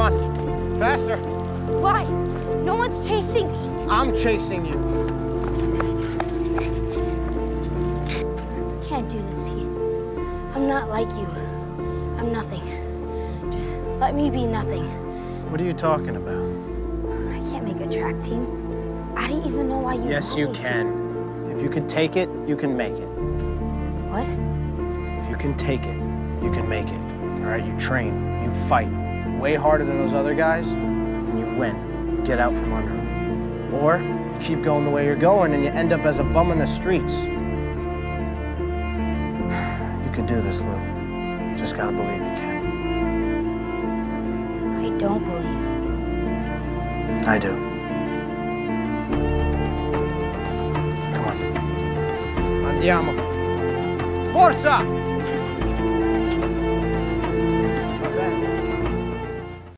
on, faster. Why? No one's chasing me. I'm chasing you. Can't do this, Pete. I'm not like you. I'm nothing. Just let me be nothing. What are you talking about? I can't make a track team. I didn't even know why you Yes, you can. If you can take it, you can make it. What? If you can take it, you can make it. All right, you train, you fight way harder than those other guys, and you win. You get out from under them. Or you keep going the way you're going and you end up as a bum in the streets. You can do this, Lou. You just gotta believe you can. I don't believe. I do. Come on. Andiamo. Forza!